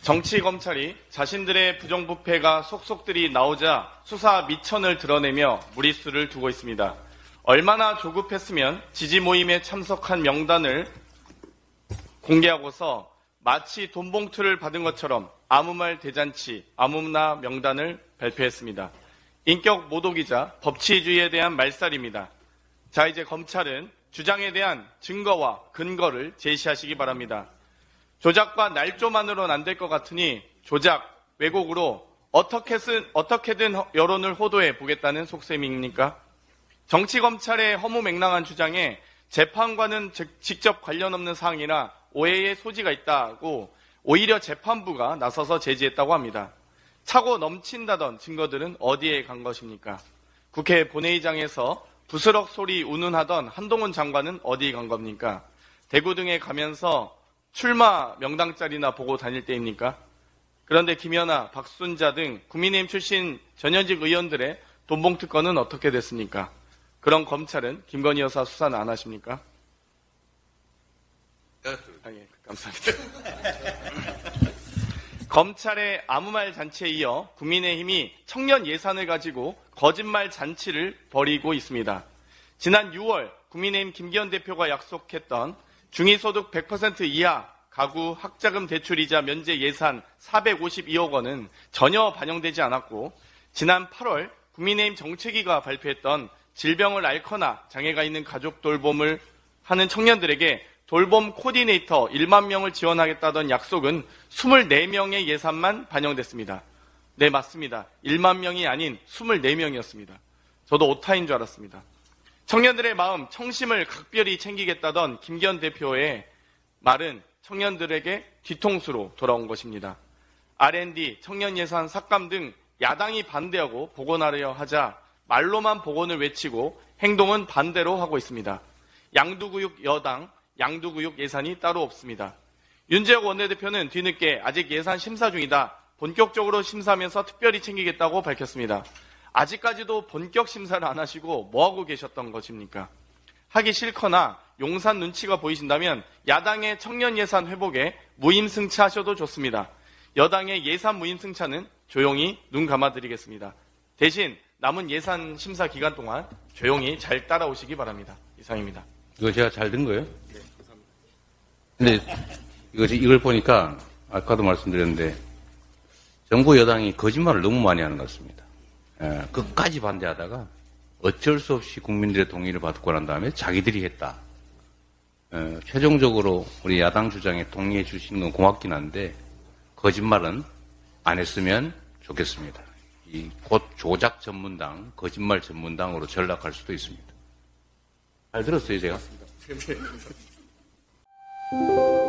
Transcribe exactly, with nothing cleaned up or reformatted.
정치 검찰이 자신들의 부정부패가 속속들이 나오자 수사 미천을 드러내며 무리수를 두고 있습니다. 얼마나 조급했으면 지지 모임에 참석한 명단을 공개하고서 마치 돈봉투를 받은 것처럼 아무 말 대잔치, 아무나 명단을 발표했습니다. 인격 모독이자 법치주의에 대한 말살입니다. 자, 이제 검찰은 주장에 대한 증거와 근거를 제시하시기 바랍니다. 조작과 날조만으로는 안 될 것 같으니 조작, 왜곡으로 어떻게든, 어떻게든 여론을 호도해 보겠다는 속셈입니까? 정치검찰의 허무맹랑한 주장에 재판과는 직접 관련 없는 사항이라 오해의 소지가 있다고 오히려 재판부가 나서서 제지했다고 합니다. 차고 넘친다던 증거들은 어디에 간 것입니까? 국회 본회의장에서 부스럭 소리 운운하던 한동훈 장관은 어디 간 겁니까? 대구 등에 가면서 출마 명당짜리나 보고 다닐 때입니까? 그런데 김연아, 박순자 등 국민의힘 출신 전현직 의원들의 돈봉투 건은 어떻게 됐습니까? 그런 검찰은 김건희 여사 수사는 안 하십니까? 아, 예, 감사합니다. 검찰의 아무 말 잔치에 이어 국민의힘이 청년 예산을 가지고 거짓말 잔치를 벌이고 있습니다. 지난 유월 국민의힘 김기현 대표가 약속했던 중위소득 백 퍼센트 이하 가구 학자금 대출이자 면제 예산 사백오십이억 원은 전혀 반영되지 않았고, 지난 팔월 국민의힘 정책위가 발표했던 질병을 앓거나 장애가 있는 가족 돌봄을 하는 청년들에게 돌봄 코디네이터 일만 명을 지원하겠다던 약속은 이십사 명의 예산만 반영됐습니다. 네, 맞습니다. 일만 명이 아닌 이십사 명이었습니다. 저도 오타인 줄 알았습니다. 청년들의 마음, 청심을 각별히 챙기겠다던 김기현 대표의 말은 청년들에게 뒤통수로 돌아온 것입니다. 알 앤 디, 청년 예산 삭감 등 야당이 반대하고 복원하려 하자 말로만 복원을 외치고 행동은 반대로 하고 있습니다. 양두구육 여당, 양두구육 예산이 따로 없습니다. 윤재욱 원내대표는 뒤늦게 아직 예산 심사 중이다, 본격적으로 심사하면서 특별히 챙기겠다고 밝혔습니다. 아직까지도 본격 심사를 안 하시고 뭐하고 계셨던 것입니까? 하기 싫거나 용산 눈치가 보이신다면 야당의 청년 예산 회복에 무임승차하셔도 좋습니다. 여당의 예산 무임승차는 조용히 눈 감아드리겠습니다. 대신 남은 예산 심사 기간 동안 조용히 잘 따라오시기 바랍니다. 이상입니다. 이거 제가 잘 든 거예요? 네, 감사합니다. 근데 이거, 이걸 보니까 아까도 말씀드렸는데 정부 여당이 거짓말을 너무 많이 하는 것 같습니다. 예, 끝까지 반대하다가 어쩔 수 없이 국민들의 동의를 받고 난 다음에 자기들이 했다. 예, 최종적으로 우리 야당 주장에 동의해 주시는 건 고맙긴 한데 거짓말은 안 했으면 좋겠습니다. 이 곧 조작 전문당, 거짓말 전문당으로 전락할 수도 있습니다. 잘 들었어요, 제가? 네, 감사합니다.